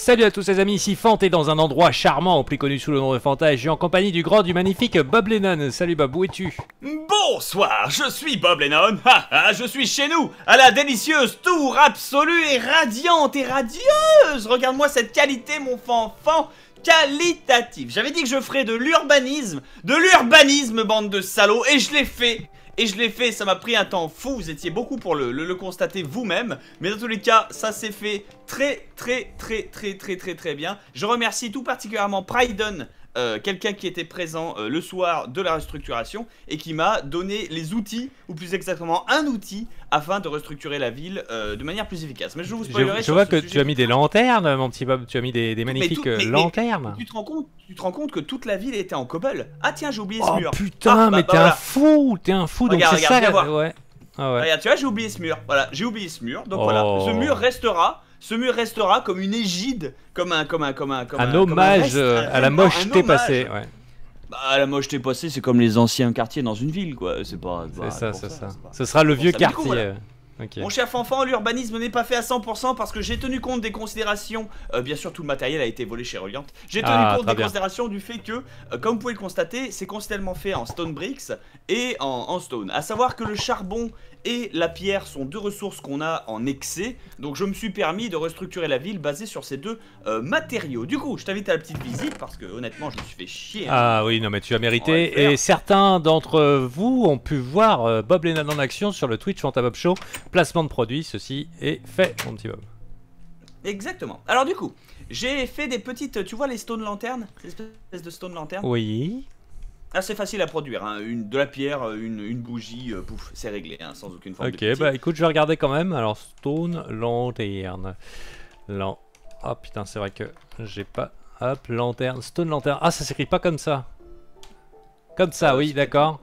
Salut à tous les amis, ici Fant et dans un endroit charmant, plus connu sous le nom de Fanta, je suis en compagnie du grand, du magnifique Bob Lennon. Salut Bob, où es-tu? Bonsoir, je suis Bob Lennon, je suis chez nous, à la délicieuse tour absolue et radiante et radieuse. Regarde-moi cette qualité mon fanfan, qualitative. J'avais dit que je ferais de l'urbanisme, bande de salauds, et je l'ai fait. Et je l'ai fait, ça m'a pris un temps fou, vous étiez beaucoup pour le constater vous-même. Mais dans tous les cas, ça s'est fait très bien. Je remercie tout particulièrement Prydon, quelqu'un qui était présent le soir de la restructuration et qui m'a donné les outils, ou plus exactement un outil, afin de restructurer la ville de manière plus efficace. Mais je vous spoilerai. Je vois que tu as mis des lanternes, mon petit Bob, tu as mis des magnifiques lanternes. Tu te rends compte que toute la ville était en cobble. Ah tiens, j'ai oublié ce mur. Oh putain, mais t'es un fou, donc regarde, c'est ça. viens voir. Ouais. Ah ouais. Regarde, tu vois, j'ai oublié ce mur. Voilà, j'ai oublié ce mur. Donc voilà, ce mur restera comme une égide, comme un hommage à la mocheté passée. Ouais. Bah, la mocheté passée, c'est comme les anciens quartiers dans une ville, quoi. C'est pas. C'est ça. Ce sera le vieux quartier. Voilà. Okay. Mon cher Fanfan, l'urbanisme n'est pas fait à 100% parce que j'ai tenu compte des considérations, bien sûr tout le matériel a été volé chez Reliant, j'ai tenu compte des considérations du fait que, comme vous pouvez le constater, c'est constamment fait en stone bricks et en stone. À savoir que le charbon et la pierre sont deux ressources qu'on a en excès, donc je me suis permis de restructurer la ville basée sur ces deux matériaux. Du coup, je t'invite à la petite visite parce que honnêtement je me suis fait chier. Ah oui, non mais tu as mérité, et certains d'entre vous ont pu voir Bob Lennon en action sur le Twitch Fantabob Show. Placement de produits, ceci est fait, mon petit Bob. Exactement. Alors du coup, j'ai fait des petites, tu vois les stone lanternes, ces espèces de stone lanternes. Oui. Assez facile à produire, hein. De la pierre, une bougie, pouf, c'est réglé, hein, sans aucune forme de pitié. Ok, bah écoute, je vais regarder quand même. Alors, stone lanterne. Oh putain, c'est vrai que j'ai pas. Hop, lanterne, stone lanterne. Ah, ça s'écrit pas comme ça. Comme ça, oui, d'accord.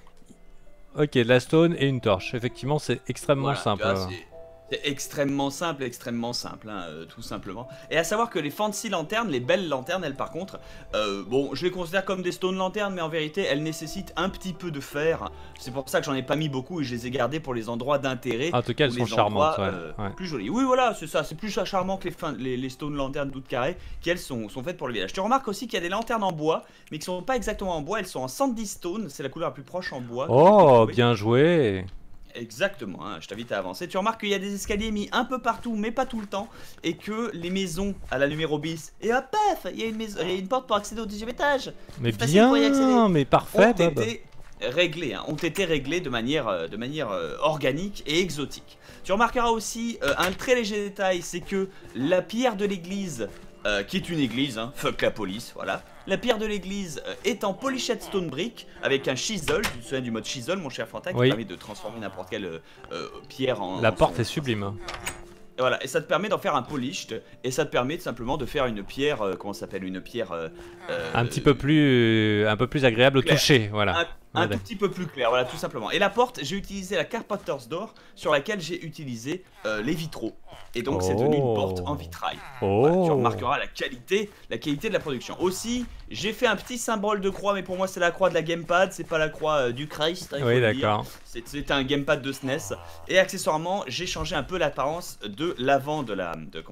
Ok, de la stone et une torche. Effectivement, c'est extrêmement simple. C'est extrêmement simple, hein, tout simplement. Et à savoir que les fancy lanternes, les belles lanternes, elles par contre, bon, je les considère comme des stone lanternes, mais en vérité, elles nécessitent un petit peu de fer. C'est pour ça que j'en ai pas mis beaucoup et je les ai gardées pour les endroits d'intérêt. En tout cas, elles sont charmantes, plus jolies. Oui, voilà, c'est ça, c'est plus charmant que les stone lanternes toutes carrées, qui elles sont faites pour le village. Tu remarques aussi qu'il y a des lanternes en bois, mais qui sont pas exactement en bois, elles sont en sandy stone, c'est la couleur la plus proche en bois. Oh, bien joué. Exactement, hein, je t'invite à avancer. Tu remarques qu'il y a des escaliers mis un peu partout, mais pas tout le temps. Et que les maisons à la numéro bis, et hop, paf, il y a une porte pour accéder au 10e étage. Mais bien, mais parfait, Bob. Ont été réglés de manière organique et exotique. Tu remarqueras aussi un très léger détail, c'est que la pierre de l'église, qui est une église, hein, fuck la police, voilà. La pierre de l'église est en polished stone brick avec un chisel. Tu te souviens du mode chisel, mon cher Fanta, qui permet de transformer n'importe quelle pierre en. La porte est sublime. Et voilà, et ça te permet d'en faire un polished, et ça te permet simplement de faire une pierre, comment ça s'appelle, une pierre un peu plus agréable au toucher, voilà. Un tout petit peu plus clair, voilà, tout simplement. Et la porte, j'ai utilisé la Carpenter's Door sur laquelle j'ai utilisé les vitraux. Et donc c'est devenu une porte en vitrail. Voilà, tu remarqueras la qualité de la production. Aussi, j'ai fait un petit symbole de croix, mais pour moi c'est la croix de la gamepad, c'est pas la croix du Christ. Hein, oui, d'accord. C'est un gamepad de SNES. Et accessoirement, j'ai changé un peu l'apparence de l'avant de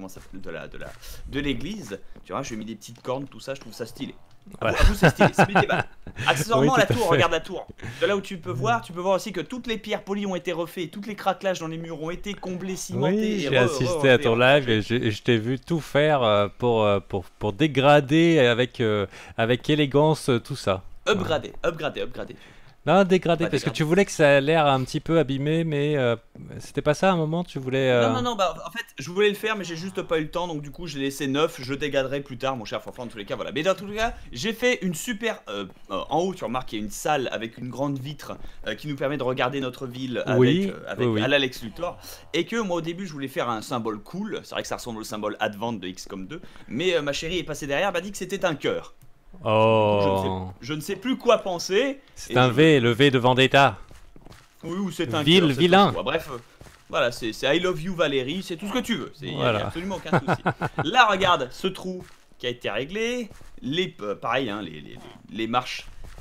l'église. Tu vois, je lui ai mis des petites cornes, tout ça, je trouve ça stylé. Voilà. C'est stylé, c'est médiéval. Accessoirement, oui, la tour, regarde la tour. De là où tu peux voir aussi que toutes les pierres polies ont été refaites, toutes les craquelages dans les murs ont été comblés, cimentés. Oui, j'ai assisté à ton live et je t'ai vu tout faire pour dégrader avec élégance tout ça. Upgrader. Non, dégradé, parce que tu voulais que ça ait l'air un petit peu abîmé, mais c'était pas ça à un moment, tu voulais... Non, bah en fait, je voulais le faire, mais j'ai juste pas eu le temps, donc du coup, j'ai laissé neuf, je dégraderai plus tard, mon cher Fanfan, dans tous les cas, voilà. Mais dans tous les cas, j'ai fait une super... en haut, tu remarques, il y a une salle avec une grande vitre qui nous permet de regarder notre ville avec à l'Alex Luthor, et que moi, au début, je voulais faire un symbole cool, c'est vrai que ça ressemble au symbole Advent de XCOM 2, mais ma chérie est passée derrière, m'a dit que c'était un cœur. Oh. Je ne sais plus quoi penser. C'est un V, le V de Vendetta. Oui, ou c'est un vilain. Bref, voilà, c'est I love you Valérie, c'est tout ce que tu veux. Il n'y a absolument aucun souci. Là, regarde, ce trou qui a été réglé, pareil, hein, les marches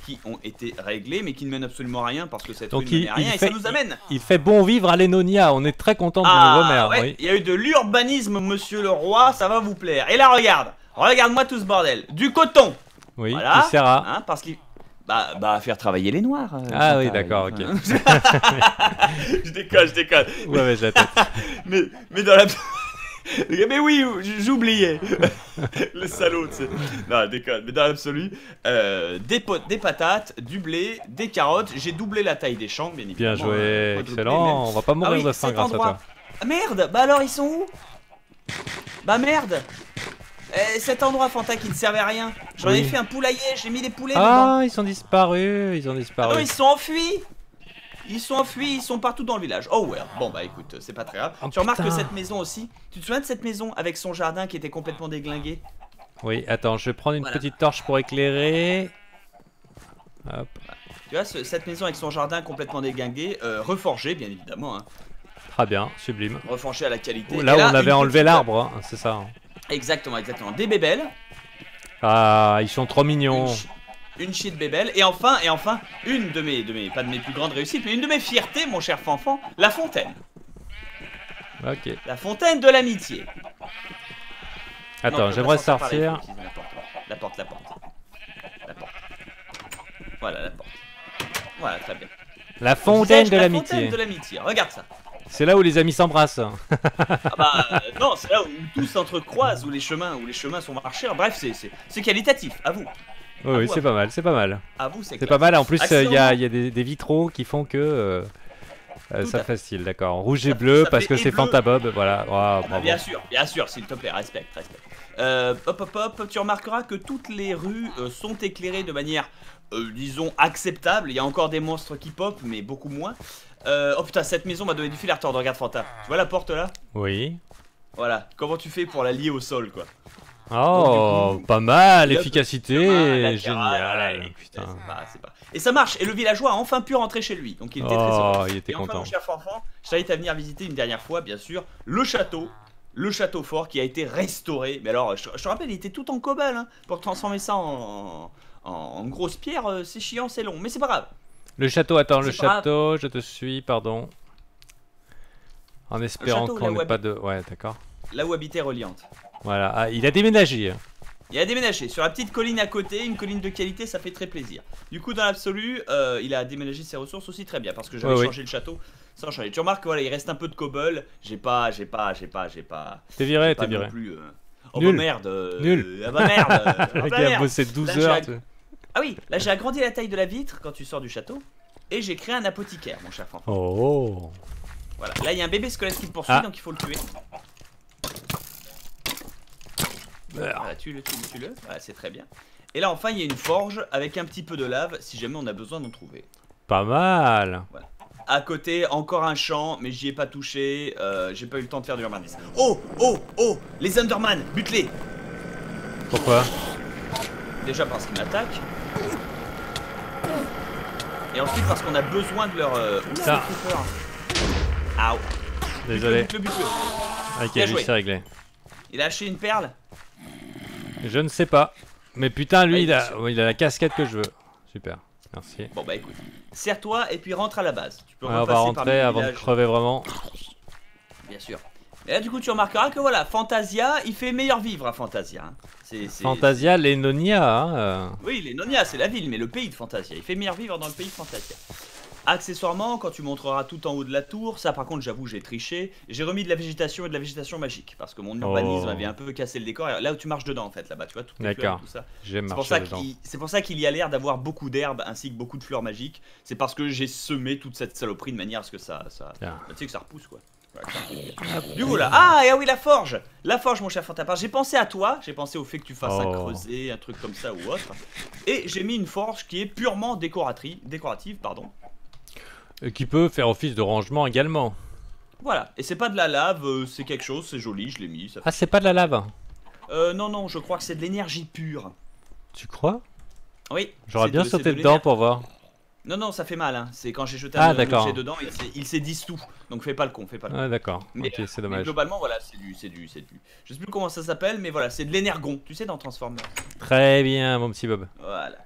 qui ont été réglés, mais qui ne mènent absolument à rien parce que cette Donc rue ne mène à rien et ça nous amène. Il fait bon vivre à Lénonia, on est très content du Ah, nouveau maire. ouais, Oui. il y a eu de l'urbanisme, monsieur le roi, ça va vous plaire. Et là, regarde-moi tout ce bordel. Du coton. Oui, Voilà, qui sert à... hein, parce qu'il... Bah, faire travailler les noirs. Ah oui, Fanta, d'accord, ok. Je déconne. Ouais, ouais, j'ai la tête. Mais dans la... Mais oui, j'oubliais. Le salaud, tu sais. Non, déconne. Mais dans l'absolu, des patates, du blé, des carottes. J'ai doublé la taille des champs, bien évidemment. Bien joué, excellent. On va pas mourir de faim grâce à toi. Ah, merde, bah alors ils sont où? Bah merde. Cet endroit, Fanta, qui ne servait à rien. J'en ai fait un poulailler, j'ai mis des poulets dedans. Ah, ils sont disparus, ils ont disparu. Ah non, ils sont enfuis. Ils sont partout dans le village. Oh ouais, bon bah écoute, c'est pas très grave. Oh, tu remarques putain. que cette maison aussi, tu te souviens de cette maison avec son jardin qui était complètement déglingué? Oui, attends, je vais prendre une Voilà. petite torche pour éclairer. Hop. Tu vois, cette maison avec son jardin complètement déglingué, reforgé bien évidemment, hein. Très bien, sublime. Reforgé à la qualité. Là Et où on avait une enlevé petite- l'arbre, hein, c'est ça. Exactement. Des bébelles. Ah, ils sont trop mignons. Une chier de bébelle. Et enfin, une de mes, pas de mes plus grandes réussites, mais une de mes fiertés, mon cher Fanfan, la fontaine. Ok. La fontaine de l'amitié. Attends, Non, j'aimerais on va sortir par sortir. là, il faut utiliser la porte. Voilà, la porte. Voilà, très bien. La fontaine de La l'amitié. fontaine de l'amitié, regarde ça. C'est là où les amis s'embrassent. Ah bah non, c'est là où tout s'entrecroise, où les chemins sont marchés. Bref, c'est qualitatif, à vous. Oui, oui, c'est pas mal, c'est pas mal. À vous, c'est C'est clair. pas mal. En plus, il y a Accessoirement- des vitraux qui font que Tout ça à fait. facile, d'accord. Rouge et Ça- bleu ça parce fait que et c'est bleu. Fantabob, voilà. Oh, Ah, bravo. bien sûr, s'il te plaît, respecte. Hop, tu remarqueras que toutes les rues sont éclairées de manière, disons, acceptable. Il y a encore des monstres qui pop, mais beaucoup moins. Oh putain, cette maison m'a donné du fil à retordre, regarde Fanta. Tu vois la porte là? Oui. Voilà, comment tu fais pour la lier au sol, quoi? Oh, du coup, pas mal, il y a efficacité, voilà, génial. Putain. C'est pas. Et ça marche, et le villageois a enfin pu rentrer chez lui, donc il était très Oh, heureux. il était Et enfin, content. mon cher Fanfan, je t'invite à venir visiter une dernière fois, bien sûr, le château fort qui a été restauré. Mais alors, je te rappelle, il était tout en cobble, hein, pour transformer ça en grosse pierre, c'est chiant, c'est long, mais c'est pas grave. Le château, attends, le C'est pas château, je te suis, pardon. En espérant château, qu'on là où n'ait pas de... Ouais, d'accord. Là où habitait Reliante. Voilà, ah, il a déménagé. Il a déménagé sur la petite colline à côté, une colline de qualité, ça fait très plaisir. Du coup, dans l'absolu, il a déménagé ses ressources aussi très bien parce que j'avais Ouais, changé le château sans changer. Tu remarques, voilà, il reste un peu de cobble. J'ai pas. T'es viré, pas t'es viré. non plus. Oh Nul. bah merde. Nul. Ah bah merde. Ah Le bah gars a merde. bossé 12 Là, j'ai heures. ag- tu sais. Ah oui, là j'ai agrandi la taille de la vitre quand tu sors du château et j'ai créé un apothicaire, mon cher Fanfan. Oh. Voilà, là il y a un bébé squelette qui le poursuit, Ah. donc il faut le tuer. Voilà, tue-le. Voilà, c'est très bien. Et là enfin il y a une forge avec un petit peu de lave si jamais on a besoin d'en trouver. Pas mal. À côté, encore un champ, mais j'y ai pas touché. J'ai pas eu le temps de faire du l'urbanisme. Oh, les Underman, bute-les. Pourquoi? Déjà parce qu'ils m'attaquent. Et ensuite parce qu'on a besoin de leur. Oula, Ça. j'ai fait peur. Aouh. Désolé. Bute-le. Ok, Bien lui joué. c'est réglé. Il a lâché une perle. Je ne sais pas. Mais putain, lui, Ouais, il a... bien sûr. ouais, il a la casquette que je veux. Super, merci. Bon bah écoute, serre-toi et puis rentre à la base. Tu peux Ouais, on va repasser parmi rentrer les avant de villages. crever vraiment. Bien sûr. Et là du coup tu remarqueras que voilà, Fantasia, il fait meilleur vivre à Fantasia. Hein. Fantasia, Lénonia. Hein, Oui, les Nonia, c'est la ville, mais le pays de Fantasia. Il fait meilleur vivre dans le pays de Fantasia. Accessoirement, quand tu montreras tout en haut de la tour, ça par contre j'avoue j'ai triché, j'ai remis de la végétation et de la végétation magique parce que mon urbanisme avait un peu cassé le décor. Là où tu marches dedans en fait, là-bas, tu vois, toutes les fleurs D'accord. et tout ça. J'aime C'est marcher dedans. pour ça qu'il y a l'air d'avoir beaucoup d'herbes ainsi que beaucoup de fleurs magiques. C'est parce que j'ai semé toute cette saloperie de manière à ce que ça Tiens. tu sais que ça repousse quoi. Voilà, que ça repousse. Du coup là, ah et ah oui la forge mon cher Fantapar, j'ai pensé à toi, j'ai pensé au fait que tu fasses un Oh. creuset, un truc comme ça ou autre. Et j'ai mis une forge qui est purement décorative, pardon. Qui peut faire office de rangement également. Voilà, et c'est pas de la lave, c'est quelque chose, c'est joli, je l'ai mis. Ça Ah, c'est pas de la lave. non, je crois que c'est de l'énergie pure. Tu crois? Oui. J'aurais c'est bien de- sauté c'est de dedans pour voir. Non, ça fait mal, hein. C'est quand j'ai jeté Ah, un d'accord. objet dedans, il s'est dissous. Donc fais pas le con, Ah, d'accord. Mais, Ok, c'est Mais dommage. globalement, voilà, c'est du. Je sais plus comment ça s'appelle, mais voilà, c'est de l'énergon, tu sais, dans Transformers. Très bien, mon petit Bob. Voilà.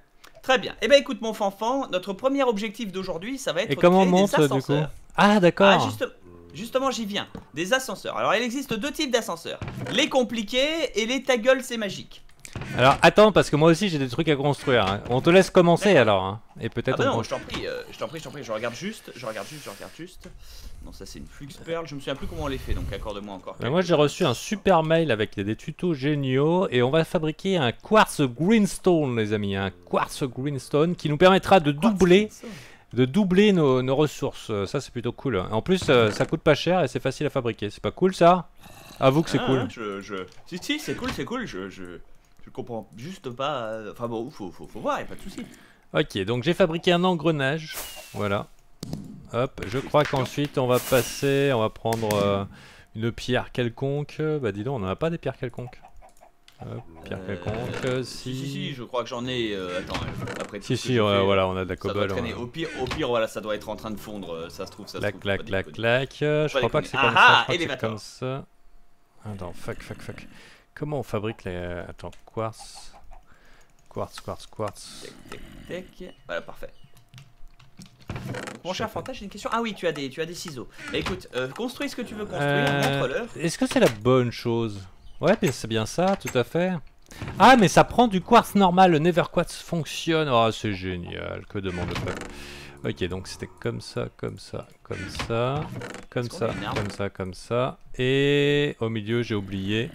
Très bien. Eh ben écoute mon fanfan, notre premier objectif d'aujourd'hui, ça va être Et comment on de créer monte des du coup? ascenseurs. Ah, Ah, d'accord. justement, j'y viens. Des ascenseurs. Alors, il existe deux types d'ascenseurs. Les compliqués et les ta gueule, c'est magique. Alors, attends, parce que moi aussi j'ai des trucs à construire. Hein. On te laisse commencer alors. Hein. Et Ah peut-être bah on non, je t'en prie, je regarde juste. Non, ça c'est une Flux Pearl, je me souviens plus comment on les fait, donc accorde-moi encore. Moi j'ai reçu un super mail avec des tutos géniaux et on va fabriquer un quartz greenstone les amis, un quartz greenstone qui nous permettra de doubler nos ressources. Ça c'est plutôt cool. En plus ça coûte pas cher et c'est facile à fabriquer. C'est pas cool ça? Avoue que c'est cool. Si, c'est cool, je comprends juste pas. Enfin bon, faut voir, y a pas de souci. Ok, donc j'ai fabriqué un engrenage. Voilà. Hop, je crois qu'ensuite on va prendre une pierre quelconque. Bah dis donc, on n'en a pas des pierres quelconques. Hop, pierre quelconque, Si, je crois que j'en ai. Attends, après tout. Si, voilà, on a de la cobble. Au pire, voilà, ça doit être en train de fondre. Ça se trouve, clac. Je crois pas que c'est comme ça. Je crois que c'est comme ça. Attends, fuck. Comment on fabrique les. Attends, quartz. Tac. Voilà, parfait. Mon cher Fanta, j'ai une question. Ah oui, tu as des ciseaux. Bah, écoute, construis ce que tu veux construire, montre-leur. Est-ce que c'est la bonne chose? Ouais, mais c'est bien ça, tout à fait. Ah, mais ça prend du quartz normal, le Nether Quartz fonctionne. Oh, c'est génial, que demande le peuple. Ok, donc c'était comme ça. Et au milieu, j'ai oublié.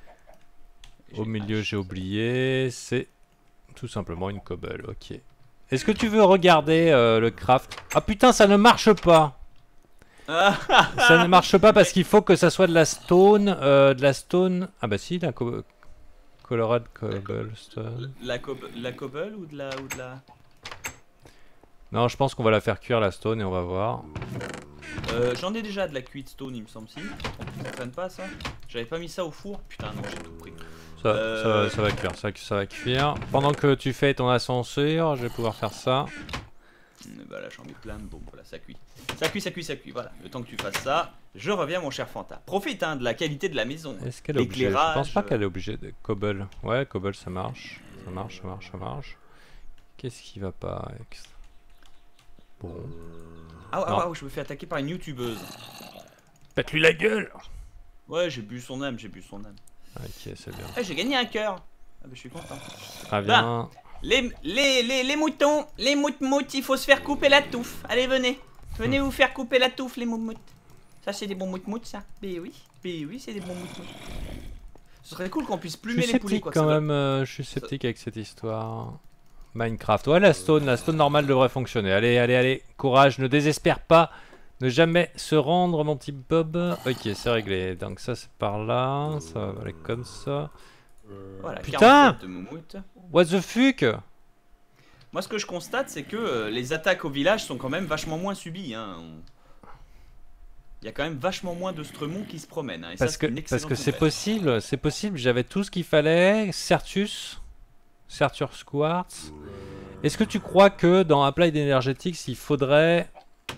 C'est tout simplement une cobble, ok. Est-ce que tu veux regarder le craft? Ah putain, ça ne marche pas. Ça ne marche pas parce qu'il faut que ça soit de la stone. Ah bah si, la Colorado Cobblestone. La cobble ou de la... Non, je pense qu'on va la faire cuire la stone et on va voir. J'en ai déjà de la cuite stone, il me semble, si. Ça traîne pas ça? J'avais pas mis ça au four. Putain, non, j'ai tout pris. Ça va cuire, ça va cuire. Pendant que tu fais ton ascenseur, je vais pouvoir faire ça. Bah là j'en mets plein, bon voilà, ça cuit. Ça cuit, voilà. Le temps que tu fasses ça, je reviens mon cher Fanta. Profite hein, de la qualité de la maison. Est-ce qu'elle est obligée? Je pense pas qu'elle est obligée de cobble. Ouais, cobble ça marche. Ça marche. Qu'est-ce qui va pas avec... Bon. Ah, je me fais attaquer par une youtubeuse. Pète-lui la gueule! Ouais, j'ai bu son âme. Ok, c'est bien. J'ai gagné un cœur. Ah bah je suis content. Très bien. Les moutons, les moutmoutes, il faut se faire couper la touffe. Allez, venez. Venez vous faire couper la touffe, les moutmoutes. Ça, c'est des bons moutmoutes, ça. Mais oui, c'est des bons moutmoutes. Ce serait cool qu'on puisse plumer les poulets, quoi. Je suis sceptique avec cette histoire. Minecraft. Ouais, la stone normale devrait fonctionner. Allez. Courage, ne désespère pas. Ne jamais se rendre, mon petit Bob. Ok, c'est réglé. Donc ça, c'est par là. Ça va aller comme ça. Voilà, putain! De What the fuck? Moi, ce que je constate, c'est que les attaques au village sont quand même vachement moins subies. Hein. Il y a quand même vachement moins de Stremons qui se promènent. Hein, et parce que c'est possible, j'avais tout ce qu'il fallait. Certus Quartz. Est-ce que tu crois que dans Applied Energetics, il faudrait...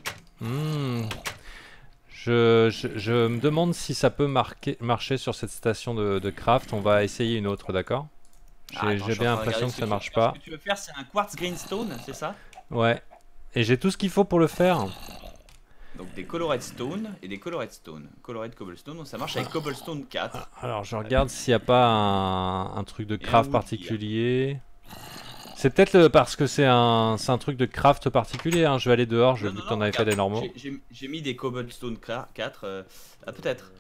Je me demande si ça peut marcher sur cette station de craft. On va essayer une autre, d'accord? J'ai bien l'impression que ça marche pas. Ce que tu veux faire, c'est un quartz greenstone, c'est ça? Ouais. Et j'ai tout ce qu'il faut pour le faire. Donc des colored stone et des colored stone. Colored cobblestone, donc ça marche avec cobblestone 4. Alors je regarde s'il n'y a pas un truc de craft particulier. C'est peut-être parce que c'est un truc de craft particulier. Hein. Je vais aller dehors, je vu que t'en avais fait des normaux. J'ai mis des cobblestone 4. Ah, peut-être.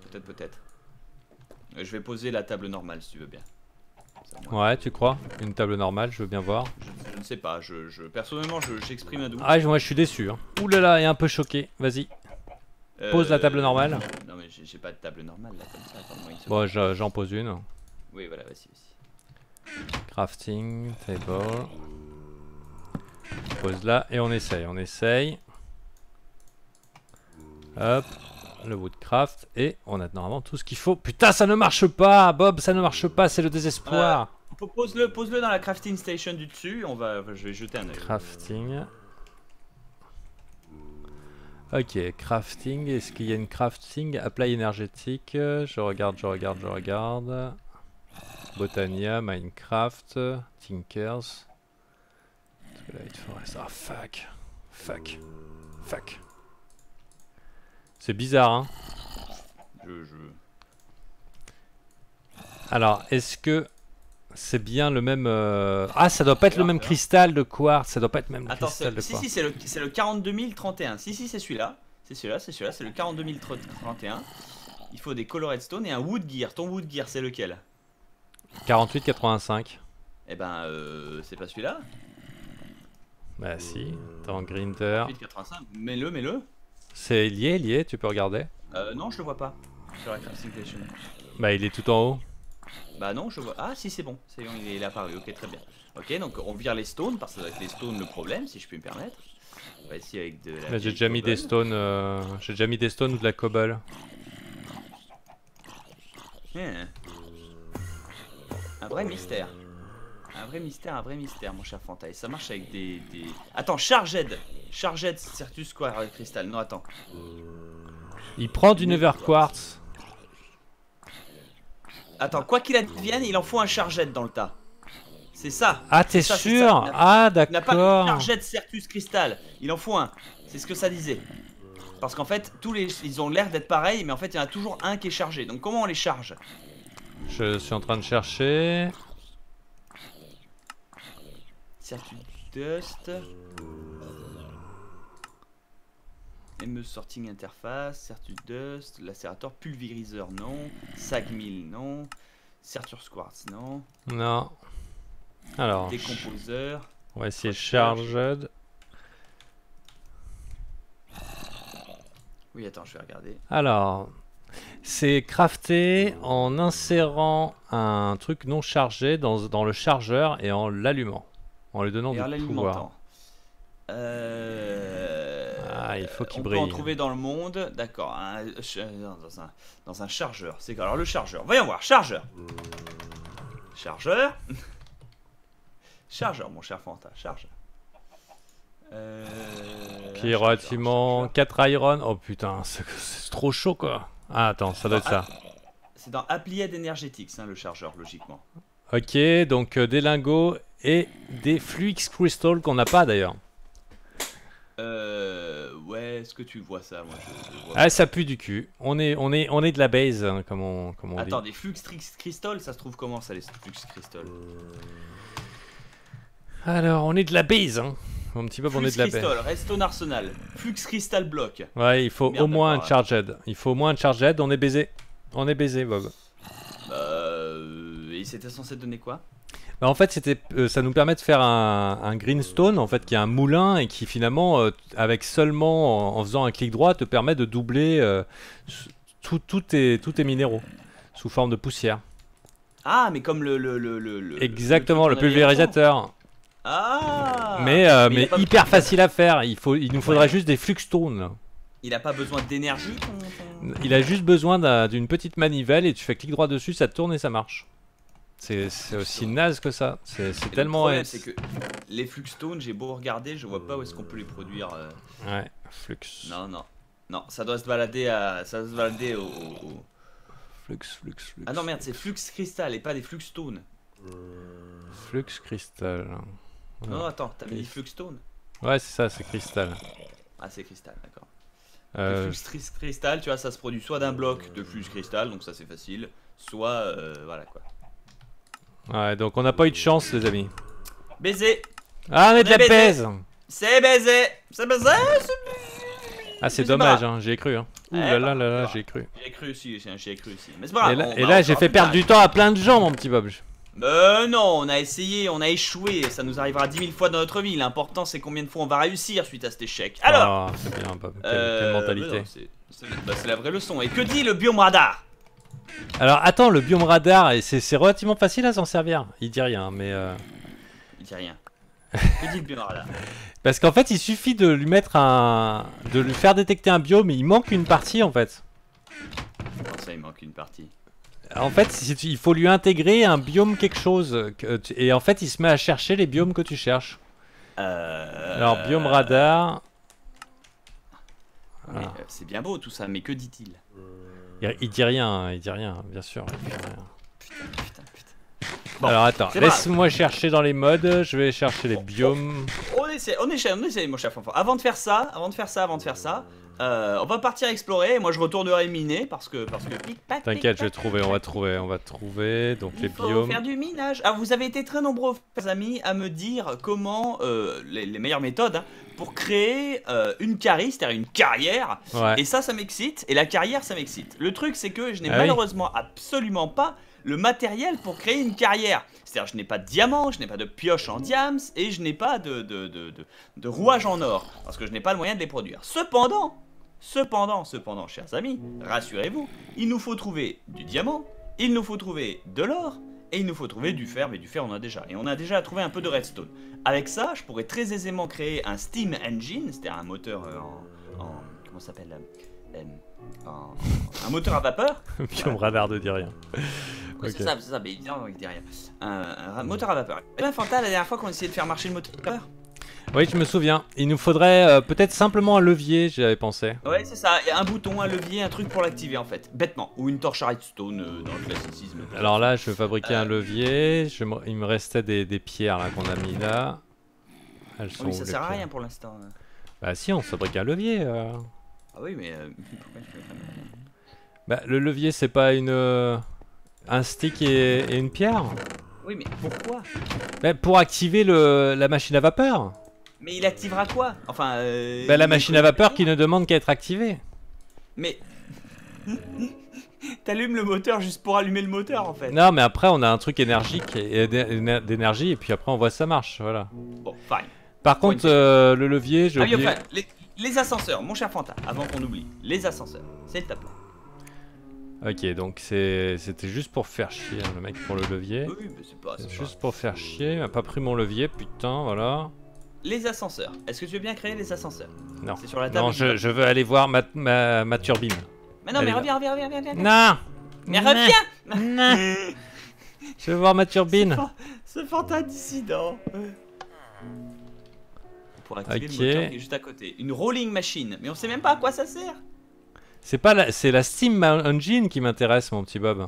Je vais poser la table normale si tu veux bien. Ouais, tu crois? Une table normale, je veux bien voir. Je ne sais pas, personnellement j'exprime un doute. Ah, moi je suis déçu. Hein. Ouh là là, et un peu choqué. Vas-y. Pose la table normale. Non mais j'ai pas de table normale là comme ça. Bon, j'en pose une. Oui, voilà, vas-y. Crafting, table. Pose là et on essaye. Hop. Le woodcraft et on a normalement tout ce qu'il faut. Putain, ça ne marche pas, Bob, ça ne marche pas, c'est le désespoir. Pose-le dans la crafting station du dessus. Je vais jeter un œil. Crafting. Ok, crafting. Est-ce qu'il y a une crafting? Apply énergétique. Je regarde. Botania, Minecraft, Tinkers. Light Forest. Ah, fuck. Fuck. Fuck. C'est bizarre, hein. Alors, est-ce que c'est bien le même... Ah, ça doit pas être le même cristal de quartz. Ça doit pas être le même cristal de quartz. Si, c'est le 42031. Si, c'est celui-là. C'est celui-là, c'est le 42031. Il faut des colored stone et un wood gear. Ton wood gear, c'est lequel? 48,85. Eh ben, c'est pas celui-là. Bah si, attends, Grinder. 48,85. Mets-le. C'est lié, tu peux regarder. Non, je le vois pas. Sur la crafting station. Bah il est tout en haut. Bah non, je vois. Ah si, c'est bon, il est apparu. Ok, très bien. Ok, donc on vire les stones parce que c'est avec les stones le problème, si je puis me permettre. On va essayer avec de la. J'ai déjà mis des stones. J'ai déjà mis des stones ou de la cobble. Un vrai mystère. Un vrai mystère, mon cher Fanta. Et ça marche avec des. Attends, Charged Certus Square Crystal. Non, attends. Il prend du Nether Quartz. Attends, quoi qu'il advienne, il en faut un Charged dans le tas. C'est ça. Ah, t'es sûr? Ah, d'accord. Il n'a pas de Charged Certus Crystal. Il en faut un. C'est ce que ça disait. Parce qu'en fait, ils ont l'air d'être pareils, mais en fait, il y en a toujours un qui est chargé. Donc, comment on les charge? Je suis en train de chercher. Certus Dust. ME Sorting Interface, Certus Dust, lacérateur, pulvériseur non, Sagmill non, Certus Quartz non. Non. Alors. Décomposeur. On va essayer Charged. Oui, attends, je vais regarder. Alors. C'est crafté en insérant un truc non chargé dans le chargeur et en l'allumant. En lui donnant du pouvoir. Ah, il faut qu'il brille. On peut en trouver dans le monde, d'accord, dans un chargeur. C'est quoi? Alors le chargeur, voyons voir, chargeur. Chargeur. Chargeur, mon cher Fanta, chargeur. Qui est relativement 4 iron. Oh putain, c'est trop chaud quoi. Ah attends, ça doit être ça. C'est dans Applied Energetics, hein, le chargeur, logiquement. Ok, donc des lingots et des Fluix Crystal qu'on n'a pas d'ailleurs. Ouais, est-ce que tu vois ça? Moi, je vois ah, ça pue du cul. On est de la base, hein, comme on dit. Attends, des Flux Crystal, ça se trouve comment ça, les Flux Crystal? Alors, on est de la base, hein. Un petit peu, on est de la base. Crystal, Redstone Arsenal, Flux Crystal Block. Ouais, il faut au moins un Charged. Il faut au moins un Charged, on est baisé. On est baisé, Bob. Et c'était censé donner quoi? Bah en fait, ça nous permet de faire un greenstone en fait, qui est un moulin et qui finalement, avec seulement en faisant un clic droit, te permet de doubler tous tes minéraux sous forme de poussière. Ah, mais comme exactement, le pulvérisateur. Ah. Mais hyper facile à faire. Il nous faudrait juste des fluxstones. Il a pas besoin d'énergie. Il a juste besoin d'une petite manivelle et tu fais clic droit dessus, ça tourne et ça marche. C'est aussi naze que ça. C'est tellement. Le problème, c'est que les Fluxstones, j'ai beau regarder, je vois pas où est-ce qu'on peut les produire. Ouais, flux. Non, ça doit se balader au. Flux. Ah non, merde, c'est Flux Crystal et pas des Fluxstones. Flux Crystal. Ouais. Non, attends, t'avais dit Fluxstone? Ouais, c'est ça, c'est cristal. Ah, c'est cristal, d'accord. Le flux cristal, tu vois, ça se produit soit d'un bloc de flux cristal, donc ça c'est facile, soit voilà quoi. Ouais, donc on n'a pas eu de chance, les amis. Baiser. Ah, on est de la baise. C'est baisé. C'est baisé. Ah, c'est dommage, hein, j'y ai cru. Hein. Ouh là là, j'y ai cru. J'y ai cru aussi, Mais c'est pas grave. Et là j'ai fait perdre du temps à plein de gens, mon petit Bob. Non, on a essayé, on a échoué, ça nous arrivera 10 000 fois dans notre vie. L'important c'est combien de fois on va réussir suite à cet échec. Alors, c'est bien, Bob. Quelle mentalité. C'est la vraie leçon. Et que dit le biome radar? Alors attends, le biome radar, c'est relativement facile à s'en servir. Il dit rien, mais. Il dit rien. Que dit le biome radar? Parce qu'en fait, il suffit de lui mettre de lui faire détecter un biome, mais il manque une partie en fait. Comment ça, il manque une partie? En fait, il faut lui intégrer un biome quelque chose. Et en fait, il se met à chercher les biomes que tu cherches. Alors, biome radar. Voilà. C'est bien beau tout ça, mais que dit-il? Il dit rien, bien sûr. Il dit rien. Putain. Bon, Alors attends, c'est pas grave. laisse-moi chercher dans les modes. Je vais chercher les biomes. On essaie, mon cher fanfan. Avant de faire ça, on va partir explorer. Moi, je retournerai miner parce que T'inquiète, je vais trouver, on va trouver. Donc les il faut biomes. faire du minage. Ah, vous avez été très nombreux, chers amis, à me dire comment les meilleures méthodes hein, pour créer une carry, c'est-à-dire une carrière. Ouais. Et ça m'excite. Et la carrière, ça m'excite. Le truc, c'est que je n'ai Ah oui. malheureusement absolument pas le matériel pour créer une carrière. C'est-à-dire, je n'ai pas de diamant, je n'ai pas de pioche en diams et je n'ai pas de rouage en or parce que je n'ai pas le moyen de les produire. Cependant, chers amis, rassurez-vous, il nous faut trouver du diamant, il nous faut trouver de l'or et il nous faut trouver du fer, mais du fer on a déjà. Et on a déjà trouvé un peu de redstone. Avec ça, je pourrais très aisément créer un steam engine, c'est-à-dire un moteur comment ça s'appelle un moteur à vapeur. Biome radar ne dit rien. Ouais, Ok. c'est ça, mais évidemment, il dit rien. Un moteur à vapeur. Et bien, Fanta, la dernière fois qu'on essayait de faire marcher le moteur à vapeur. Oui, je me souviens. Il nous faudrait peut-être simplement un levier, j'avais pensé. Ouais, c'est ça, et un bouton, un levier, un truc pour l'activer en fait. Bêtement. Ou une torche à redstone dans le classicisme. Alors là, je vais fabriquer un levier. Il me restait des pierres là qu'on a mis là. Elles sont Oui, où, ça les sert à pierres rien pour l'instant. Bah si, on fabrique un levier. Ah oui, mais. Pourquoi je fais Bah le levier, c'est pas un stick et une pierre. Oui, mais pourquoi? Bah, pour activer la machine à vapeur. Mais il activera quoi? Enfin. Bah la il machine à vapeur qui ne demande qu'à être activée. Mais. T'allumes le moteur juste pour allumer le moteur en fait. Non, mais après on a un truc énergique et d'énergie et puis après on voit si ça marche, voilà. Bon, fine. Par contre, le levier, j'ai Ah oui, oublié. enfin, les ascenseurs, mon cher Fanta, avant qu'on oublie. Les ascenseurs, c'est le top. Ok, donc c'était juste pour faire chier hein, le mec pour le levier. Oui, mais c'est pas. C'est juste pour faire chier, il m'a pas pris mon levier, putain, voilà. Les ascenseurs. Est-ce que tu veux bien créer les ascenseurs? Non, C'est sur la table. non, je veux aller voir ma turbine. Mais non, Allez, mais reviens. Non. Mais Non. reviens. Non. Je veux voir ma turbine. Ce Fanta dissident. Pour activer Ok. le moteur qui est juste à côté. Une rolling machine. Mais on sait même pas à quoi ça sert. C'est pas c'est la Steam Engine qui m'intéresse, mon petit Bob.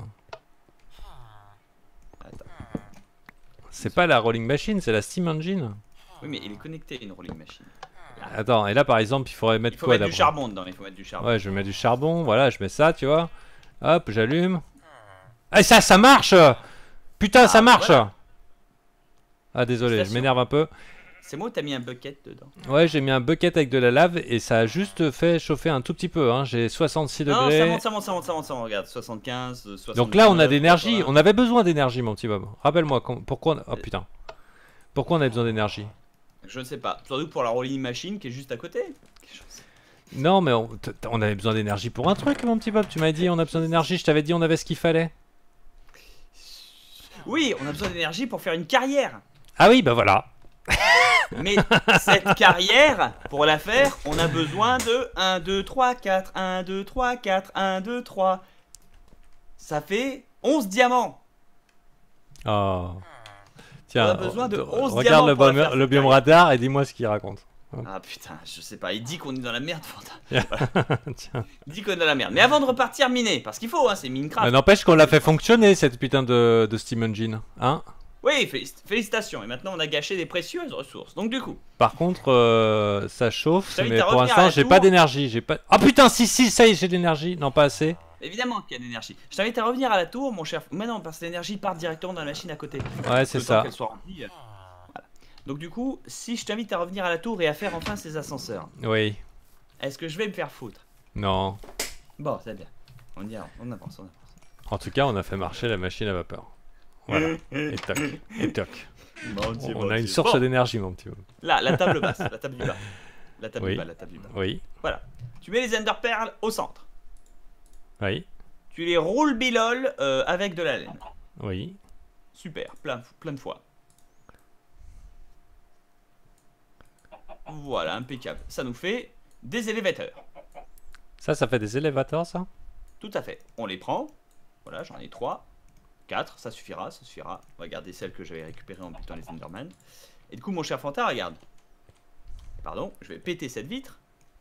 Attends. C'est pas la Rolling Machine, c'est la Steam Engine. Oui, mais il est connecté à une rolling machine. Attends, et là par exemple, il faudrait mettre Il faut quoi mettre du d'abord? charbon dedans. Il faut mettre du charbon. Ouais, je vais mettre du charbon, voilà, je mets ça, tu vois. Hop, j'allume. Ah, ça marche! Putain, ça marche! Voilà. Ah, désolé, je Félicitations. m'énerve un peu. C'est moi où t'as mis un bucket dedans. Ouais, j'ai mis un bucket avec de la lave et ça a juste fait chauffer un tout petit peu. Hein. J'ai 66 Non, degrés. ça monte. Regarde, 75, 79. Donc là, on a d'énergie. 80. On avait besoin d'énergie, mon petit Bob. Rappelle-moi, pourquoi on... Oh putain. Pourquoi on avait besoin d'énergie? Je ne sais pas. Surtout pour la rolling machine qui est juste à côté. Non, mais on avait besoin d'énergie pour un truc, mon petit Bob. Tu m'avais dit on a besoin d'énergie. Je t'avais dit on avait ce qu'il fallait. Oui, on a besoin d'énergie pour faire une carrière. Ah oui, bah voilà. Mais cette carrière, pour la faire, on a besoin de 1, 2, 3, 4, 1, 2, 3, 4, 1, 2, 3. Ça fait 11 diamants. Oh. On Tiens, a besoin de 11 regarde diamants pour la faire, le cette biome carrière. radar et dis-moi ce qu'il raconte. Ah putain, je sais pas, il dit qu'on est dans la merde, Fanta. Tiens. Il dit qu'on est dans la merde. Mais avant de repartir miner, parce qu'il faut, hein, c'est Minecraft. Mais n'empêche qu'on l'a fait fonctionner cette putain de Steam Engine. Hein? Oui, félicitations. Et maintenant, on a gâché des précieuses ressources. Donc du coup, Par contre, ça chauffe, Je t'invite mais à pour revenir à l'instant, la j'ai tour. pas d'énergie. J'ai pas. Ah putain, si, ça y est, j'ai de l'énergie. Non, pas assez. évidemment qu'il y a de l'énergie. Je t'invite à revenir à la tour, mon cher. Mais non, parce que l'énergie part directement dans la machine à côté. Ouais, c'est Le temps ça. qu'elle soit remplie, voilà. Donc du coup, si je t'invite à revenir à la tour et à faire enfin ces ascenseurs, Oui. est-ce que je vais me faire foutre? Non. Bon, c'est bien. On y avance, on avance. En tout cas, on a fait marcher la machine à vapeur. Voilà. Et toc. Et toc. On a une source Bon, d'énergie, mon petit. là, la table basse, la table du bas. La table Oui. du bas, la table du bas. Oui. Voilà. Tu mets les ender pearls au centre. Oui. Tu les roules bilol avec de la laine. Oui. Super, plein de fois. Voilà, impeccable. Ça nous fait des élévateurs. Ça fait des élévateurs, ça? Tout à fait. On les prend. Voilà, j'en ai 3. 4, ça suffira. On va garder celles que j'avais récupérées en butant les Enderman. Et du coup, mon cher Fanta, regarde. Pardon, je vais péter cette vitre.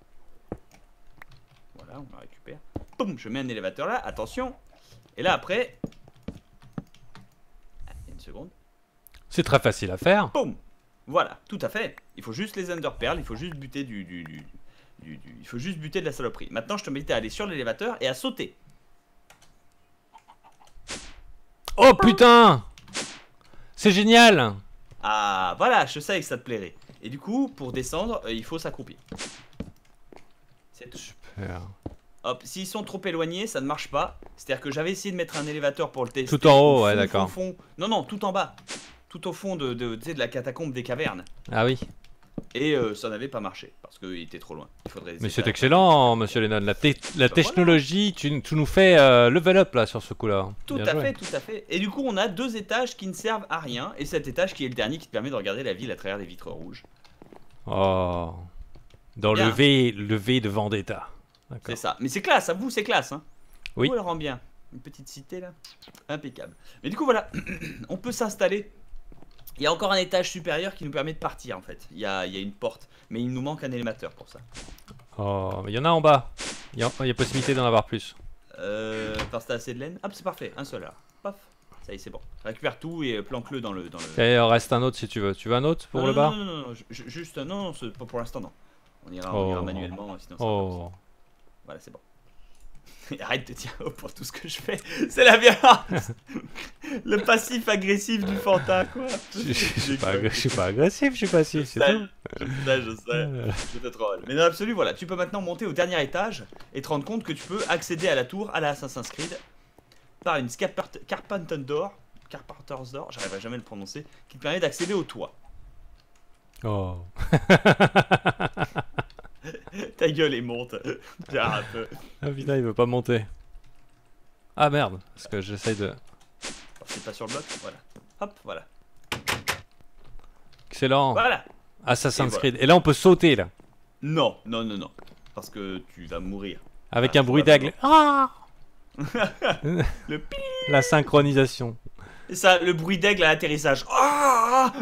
Voilà, on la récupère. Boum, je mets un élévateur là, attention. Et là, après... seconde. C'est très facile à faire. Boum. Voilà, tout à fait. Il faut juste les Ender Pearls, il faut juste buter il faut juste buter de la saloperie. Maintenant, je te invite à aller sur l'élévateur et à sauter. Oh putain! C'est génial! Ah, voilà, je savais que ça te plairait. Et du coup, pour descendre, il faut s'accroupir. C'est tout. Super. Hop, s'ils sont trop éloignés, ça ne marche pas. C'est-à-dire que j'avais essayé de mettre un élévateur pour le tester. Tout en haut, au ouais, fond, d'accord. fond. Non, non, tout en bas. Tout au fond de la catacombe des cavernes. Ah oui. Et ça n'avait pas marché, parce qu'il était trop loin. Il faudrait Mais c'est étages. excellent, monsieur Lennon. La Voilà. technologie, tu nous fais level up là sur ce coup-là. Tout Bien à joué. fait, tout à fait. Et du coup, on a 2 étages qui ne servent à rien. Et cet étage qui est le dernier qui te permet de regarder la ville à travers les vitres rouges. Oh. Dans Bien. le V de Vendetta. D'accord. C'est ça. Mais c'est classe, à vous, c'est classe. Hein. Oui. On le rend bien. Une petite cité là. Impeccable. Mais du coup, voilà. On peut s'installer. Il y a encore un étage supérieur qui nous permet de partir en fait. Il y a une porte. Mais il nous manque un élévateur pour ça. Oh, mais il y en a en bas. Il y a possibilité d'en avoir plus. Parce que t'as assez de laine. Hop, c'est parfait. Un seul alors. Paf. Ça y est, c'est bon. Récupère tout et planque-le dans le. Et il en reste un autre si tu veux. Tu veux un autre pour Non, le non, bas? non, non, non, juste. Non, non, pas pour l'instant, non. On ira Oh. manuellement. Sinon ça va Oh. pas. Voilà, c'est bon. Arrête de dire oh pour tout ce que je fais. C'est la violence. Le passif agressif du Fanta, quoi. Je suis pas agressif, je suis passif, c'est tout. Je sais. Je te troll. Mais dans l'absolu, voilà. Tu peux maintenant monter au dernier étage et te rendre compte que tu peux accéder à la tour à la Assassin's Creed par une Carpenter's Door, j'arriverai jamais à le prononcer, qui te permet d'accéder au toit. Oh. Ta gueule et monte. Tiens, un peu. Ah putain, il veut pas monter. Ah merde, parce que j'essaye de... C'est pas sur le bloc, voilà. Hop, voilà. Excellent. Voilà. Assassin's Et voilà. Creed. Et là on peut sauter là. Non, non, non, non. Parce que tu vas mourir. Avec Ah, un bruit c'est pas d'aigle. Ah. Le pi. La synchronisation. C'est ça, le bruit d'aigle à l'atterrissage. Ah.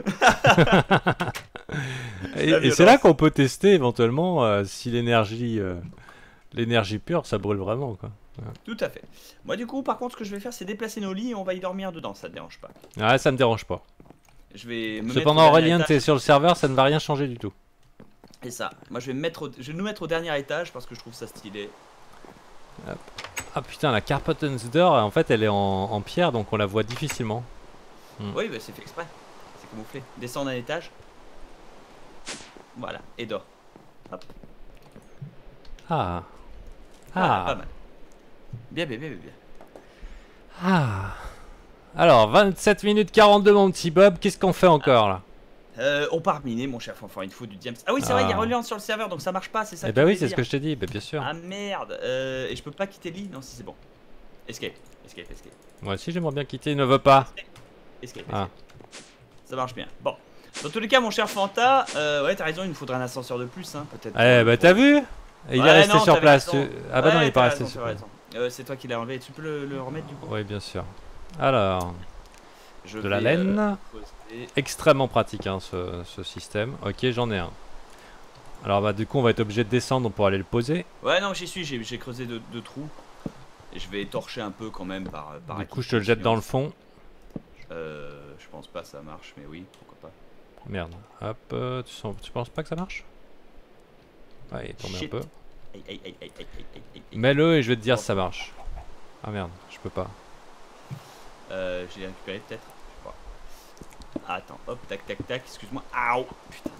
Et c'est là qu'on peut tester éventuellement si l'énergie pure ça brûle vraiment quoi. Tout à fait. Moi du coup par contre ce que je vais faire c'est déplacer nos lits et on va y dormir dedans, ça te dérange pas. Ah ça me dérange pas. Je vais me Cependant mettre au dernier Aurélien t'es étage. sur le serveur, ça ne va rien changer du tout. Et ça, moi je vais nous mettre au dernier étage parce que je trouve ça stylé. Ah putain la Carpenter's Door en fait elle est en pierre donc on la voit difficilement. Oui bah, c'est fait exprès. C'est camouflé. Descends d'un étage. Voilà, et dors. Hop. Ah. Voilà, Ah. pas mal. Bien, bien, bien, bien. Ah. Alors 27 minutes 42 mon petit Bob, qu'est-ce qu'on fait encore là? On part miner mon cher fanfan, il faut du diams. Ah oui c'est vrai, il y a relance sur le serveur donc ça marche pas, c'est ça Eh que bah tu oui voulais c'est ce dire. que je t'ai dit, bah bien sûr. Ah merde, et je peux pas quitter l'île? Non si c'est bon. Escape, escape, escape. Moi aussi j'aimerais bien quitter, il ne veut pas. Escape, escape. Ah. Ça marche bien. Bon. Dans tous les cas mon cher Fanta, ouais t'as raison, il nous faudrait un ascenseur de plus hein, peut-être. Eh bah t'as vu? Et il est Ouais, resté non, sur t'avais place. raison. Ah bah non Ouais, il est pas t'as resté raison, sur t'as place. raison. C'est toi qui l'as enlevé, tu peux le remettre du coup? Oui bien sûr. Alors, Je de la vais, laine. poster. Extrêmement pratique hein, ce système. Ok j'en ai un. Alors bah du coup on va être obligé de descendre pour aller le poser. Ouais non j'y suis, j'ai creusé deux trous. Et je vais torcher un peu quand même par Du coup je te le jette dans le fond. Je pense pas ça marche mais oui pourquoi pas. Merde. Hop, tu penses pas que ça marche? Ouais il est tombé un Shit. peu. Aïe, aïe, aïe, aïe, aïe, aïe, aïe, aïe. Mets-le et je vais te dire si ça marche. Ah merde, je peux pas. J'ai récupéré peut-être. Je sais pas. Attends, hop, tac, tac, tac, excuse-moi. Aouh, putain.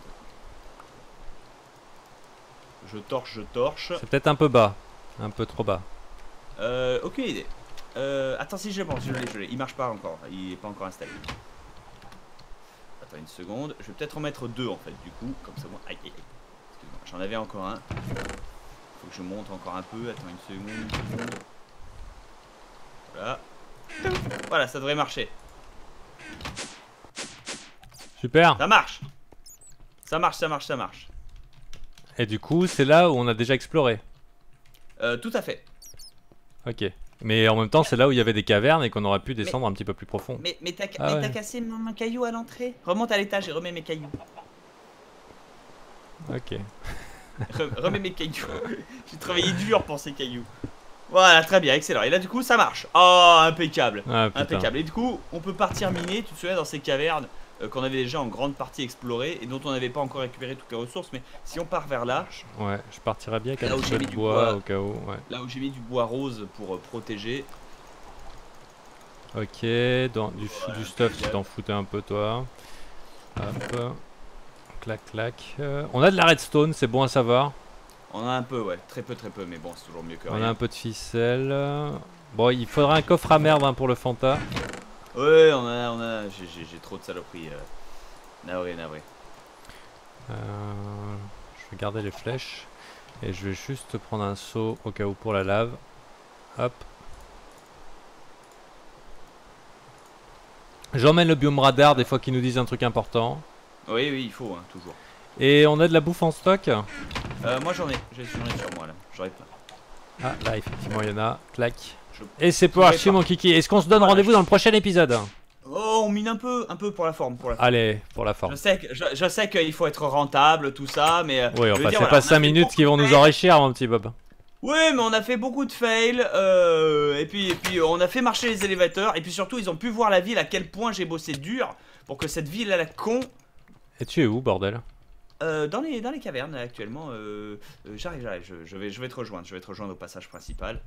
Je torche. C'est peut-être un peu bas. Un peu trop bas. Aucune idée. Attends, si je pense, je l'ai. Il marche pas encore, il est pas encore installé. Attends une seconde, je vais peut-être en mettre deux en fait, du coup, comme ça moi. Aïe, aïe, aïe. Excuse-moi, j'en avais encore un. Faut que je monte encore un peu, attends une seconde. Voilà. Voilà, ça devrait marcher. Super. Ça marche. Ça marche, ça marche, ça marche. Et du coup c'est là où on a déjà exploré. Tout à fait. Ok. Mais en même temps c'est là où il y avait des cavernes et qu'on aurait pu descendre un petit peu plus profond. Mais t'as Ah ouais. cassé mon caillou à l'entrée. Remonte à l'étage et remets mes cailloux. Ok. Remets mes cailloux. J'ai travaillé dur pour ces cailloux. Voilà, très bien, excellent. Et là, du coup, ça marche. Oh, impeccable. Ah, putain. Impeccable. Et du coup, on peut partir miner. Tu te souviens dans ces cavernes qu'on avait déjà en grande partie explorées et dont on n'avait pas encore récupéré toutes les ressources. Mais si on part vers là, Ouais, je partirais bien avec Là un où petit j'ai peu mis de du bois bois. au cas où. Ouais. là où j'ai mis du bois rose pour protéger. Ok, du stuff, tu t'en foutais un peu toi. Hop. Clac, clac. On a de la redstone, c'est bon à savoir. On a un peu, ouais, très peu, mais bon, c'est toujours mieux que On a rien. un peu de ficelle. Bon, il faudra un coffre à merde hein, pour le Fanta. Ouais, j'ai trop de saloperies. Navré. Je vais garder les flèches. Et je vais juste prendre un seau au cas où pour la lave. Hop. J'emmène le biome radar des fois qu'ils nous disent un truc important. Oui, il faut, hein, toujours. Et on a de la bouffe en stock. Moi j'en ai sur moi là, j'en ai plein. Ah là effectivement il y en a. Clac. Je- Et c'est pour archi mon kiki. Est-ce qu'on se donne Voilà, rendez-vous dans le prochain épisode? Oh, on mine un peu pour la forme. Allez, pour la forme. Je sais qu'il faut être rentable, tout ça, mais. Oui, je veux enfin dire, c'est voilà, pas on a 5 fait minutes beaucoup qui vont de nous fails. enrichir mon petit Bob. Oui, mais on a fait beaucoup de fails, et puis on a fait marcher les élévateurs, et puis surtout ils ont pu voir la ville à quel point j'ai bossé dur pour que cette ville à la con. Et tu es où bordel? Dans les cavernes actuellement, j'arrive, je vais te rejoindre au passage principal.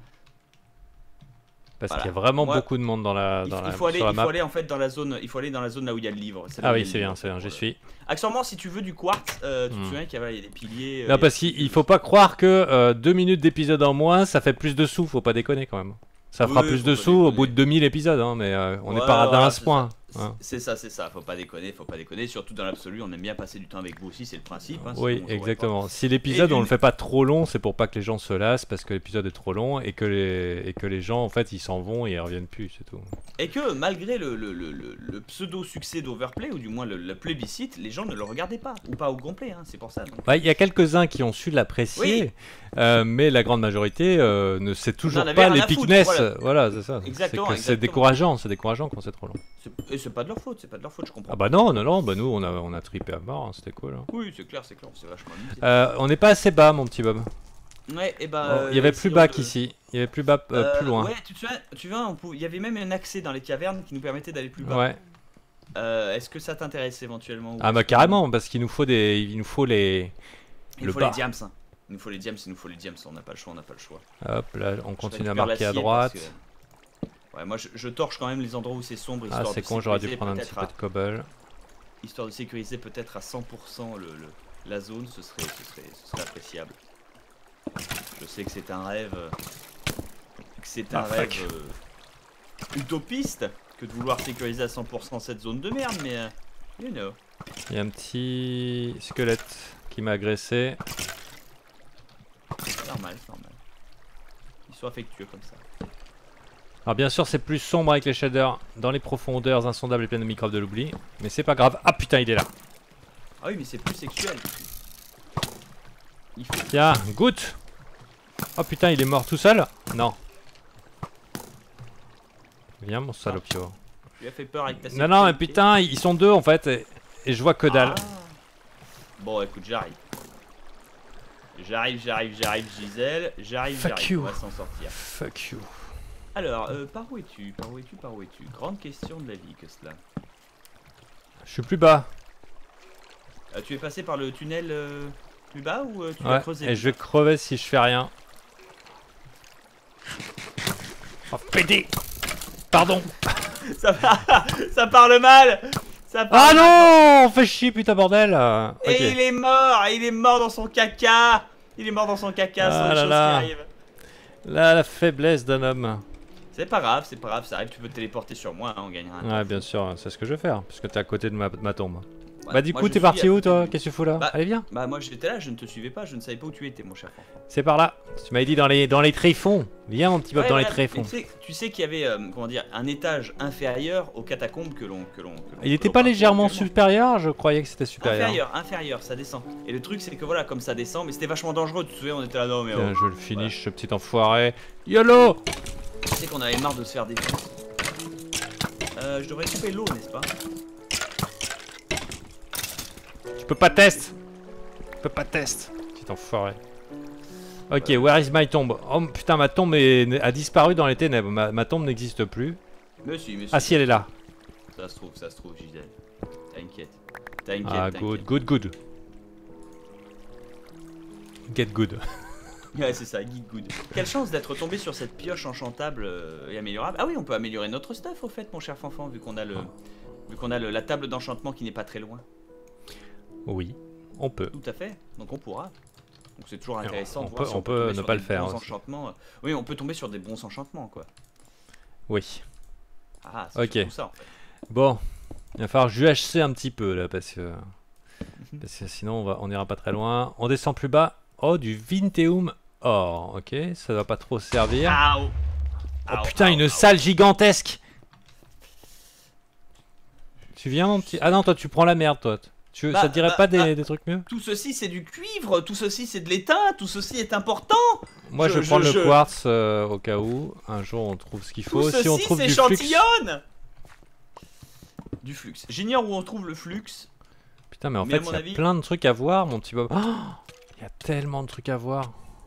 Parce Voilà. qu'il y a vraiment Moi, beaucoup de monde dans la, Il faut sur la map. aller en fait dans la zone, il faut aller dans la zone là où il y a le livre. là Ah où il y oui a le c'est livre, bien, en fait, j'y suis. Accessoirement, si tu veux du quartz, tu te souviens qu'il y a des piliers. Non parce qu'il faut pas croire que 2 minutes d'épisode en moins ça fait plus de sous, faut pas déconner quand même. Ça fera Oui, plus faut de pas sous au déconner. bout de 2000 épisodes hein, mais on n'est Ouais, pas radin voilà, à ce point. Hein. C'est ça, faut pas déconner, surtout dans l'absolu, on aime bien passer du temps avec vous aussi, c'est le principe. Hein, Oui, sinon on jouerait exactement. Si l'épisode Et on une- le fait pas trop long, c'est pour pas que les gens se lassent parce que l'épisode est trop long et que les gens en fait ils s'en vont et ils reviennent plus, c'est tout. pas. Et que malgré le pseudo-succès d'Overplay, ou du moins le plébiscite, les gens ne le regardaient pas, ou pas au complet, hein, c'est pour ça. Donc. Ouais, il y a quelques-uns qui ont su l'apprécier, mais la grande majorité ne sait toujours en avait pas rien à foutre, l'épicness. voilà. Voilà, c'est ça. Exactement, C'est exactement. c'est décourageant quand c'est trop long. Et c'est pas de leur faute, je comprends. Ah bah non, bah nous on a trippé à mort, hein, c'était cool. Hein. Oui, c'est clair, on s'est vachement amusé. On n'est pas assez bas, mon petit Bob. Ouais, et Oh, bah. il y avait si plus on bas veut- qu'ici, il y avait plus bas, plus loin. Ouais, tu vois, il y avait même un accès dans les cavernes qui nous permettait d'aller plus bas. Ouais. Est-ce que ça t'intéresse éventuellement, ou Ah bah est-ce que- carrément, parce qu'il nous faut les. Il nous faut le bas. les diams. Hein. Il nous faut les diams, on n'a pas le choix, Hop, là on Je continue à récupère marquer à l'acier droite. parce que- Ouais, moi je torche quand même les endroits où c'est sombre, Ah histoire c'est de con, j'aurais dû sécuriser prendre un petit peut-être peu de cobble. histoire de sécuriser peut-être à 100% la zone, ce serait appréciable. Je sais que c'est un rêve, fuck. utopiste que de vouloir sécuriser à 100% cette zone de merde, mais you know. Il y a un petit squelette qui m'a agressé. C'est normal. Ils sont affectueux comme ça. Alors bien sûr c'est plus sombre avec les shaders dans les profondeurs insondables et pleines de microbes de l'oubli. Mais c'est pas grave. Ah putain il est là. Ah oui, mais c'est plus sexuel. Il faut... Tiens, goûte. Oh putain il est mort tout seul. Non. Viens mon salopio. Tu lui as fait peur avec ta Non non mais sexualité. putain ils sont deux en fait et je vois que dalle. Ah. Bon, écoute, j'arrive. Gisèle. J'arrive. you. On va s'en sortir. Fuck you. Alors, par où es-tu? Grande question de la vie que cela. Je suis plus bas. Tu es passé par le tunnel plus bas, ou tu l'as Ouais, creusé? et je vais crever si je fais rien. Oh pédé. Pardon. ça parle mal. Ça parle Ah mal. non. Fais chier putain bordel. Et Ok. il est mort dans son caca. Ce sont Ah des là choses là. qui arrivent. Là la faiblesse d'un homme. C'est pas grave, ça arrive, tu peux te téléporter sur moi, hein, on gagnera un temps. Ouais bien sûr, c'est ce que je vais faire, puisque t'es à côté de ma tombe. Ouais, Bah du moi, coup je t'es suis parti à où côté toi? de- Qu'est-ce que tu fous là? Bah, Allez viens. Bah moi j'étais là, je ne te suivais pas, je ne savais pas où tu étais, mon cher enfant. C'est par là. Tu m'avais dit dans les tréfonds. Viens mon petit Bob Ouais, dans les voilà, tréfonds. mais tu sais qu'il y avait comment dire, un étage inférieur aux catacombes que l'on Il était pas légèrement actuellement. supérieur? Je croyais que c'était supérieur. Inférieur, ça descend. Et le truc c'est que voilà, comme ça descend, mais c'était vachement dangereux, tu te souviens, on était là, non mais Tiens, oh. je le finish ce petit enfoiré. YOLO. Tu sais qu'on avait marre de se faire défoncer. Je devrais couper l'eau, n'est-ce pas? Tu peux pas test. Petit enfoiré. Ok, where is my tomb? Oh putain, ma tombe a disparu dans les ténèbres. Ma tombe n'existe plus. Monsieur. Ah si, elle est là. Ça se trouve, Gisèle. T'inquiète. T'inquiète. Ah, good. Get good. Ouais, c'est ça, Geek Good. Quelle chance d'être tombé sur cette pioche enchantable et améliorable. Ah oui, on peut améliorer notre stuff au fait, mon cher Fanfan, vu qu'on a la table d'enchantement qui n'est pas très loin. Oui, on peut. Tout à fait, donc on pourra. Donc c'est toujours intéressant. On peut ne pas le faire. Oui, on peut tomber sur des bons enchantements, quoi. Oui. Ah, c'est ok. tout ça, en fait. Bon, il va falloir UHC un petit peu là, parce que sinon on ira pas très loin. On descend plus bas. Oh, du Vinteum Or, ok, ça va pas trop servir. Aouh. Oh putain, une salle gigantesque. Tu viens mon petit... Ah non, toi tu prends la merde, toi. Ça te dirait pas des trucs mieux? Tout ceci c'est du cuivre, tout ceci c'est de l'étain, tout ceci est important. Moi je prends le quartz au cas où. Un jour on trouve ce qu'il faut. Tout si on ceci trouve s'échantillonne. Du flux. J'ignore où on trouve le flux. Putain, mais en fait il y a plein de trucs à voir, mon petit Bob. Il y a tellement de trucs à voir.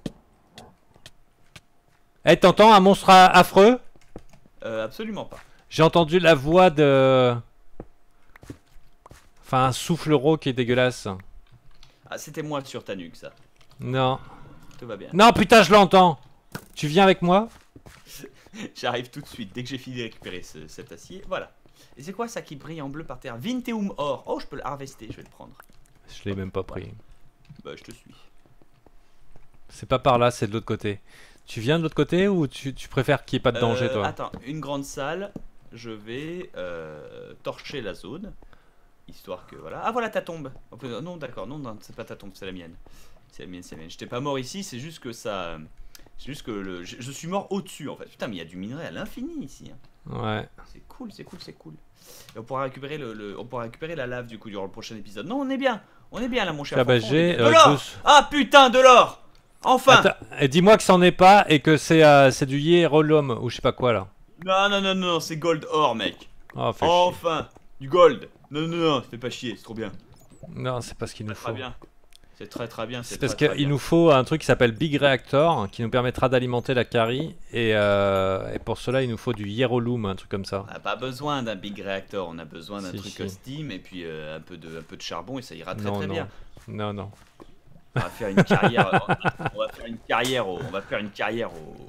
Eh, t'entends un monstre affreux? Absolument pas. J'ai entendu la voix de... Enfin, un souffle rauque et dégueulasse. Ah, c'était moi sur ta nuque, ça. Non. Tout va bien. Non, putain, je l'entends. Tu viens avec moi? J'arrive tout de suite, dès que j'ai fini de récupérer cet acier. Voilà. Et c'est quoi ça qui brille en bleu par terre? Vinteum Or. Oh, je peux le harvester, je vais le prendre. Je l'ai même pas pris. Bah, je te suis. C'est pas par là, c'est de l'autre côté. Tu viens de l'autre côté ou tu préfères qu'il n'y ait pas de danger, toi? Attends, une grande salle. Je vais torcher la zone. Histoire que voilà. Ah, voilà ta tombe. Non, d'accord, non, c'est pas ta tombe, c'est la mienne. C'est la mienne. J'étais pas mort ici, c'est juste que ça. C'est juste que je suis mort au-dessus en fait. Putain, mais il y a du minerai à l'infini ici. Hein. Ouais. C'est cool. Et on pourra récupérer on pourra récupérer la lave du coup durant le prochain épisode. Non, on est bien là, mon cher. De l'or. Ah putain, de l'or. Enfin. Et dis-moi que c'en est pas et que c'est du Hierolum ou je sais pas quoi là. Non, c'est gold or, mec. Oh, enfin, du gold. Non, fais pas chier, c'est trop bien. Non, c'est pas ce qu'il nous faut. Très bien. C'est très bien. C'est parce qu'il nous faut un truc qui s'appelle Big Reactor qui nous permettra d'alimenter la carry et pour cela il nous faut du Hierolum, un truc comme ça. On n'a pas besoin d'un Big Reactor, on a besoin d'un truc Steam et puis un peu de charbon et ça ira très bien. Non. On va faire une carrière. On va faire une carrière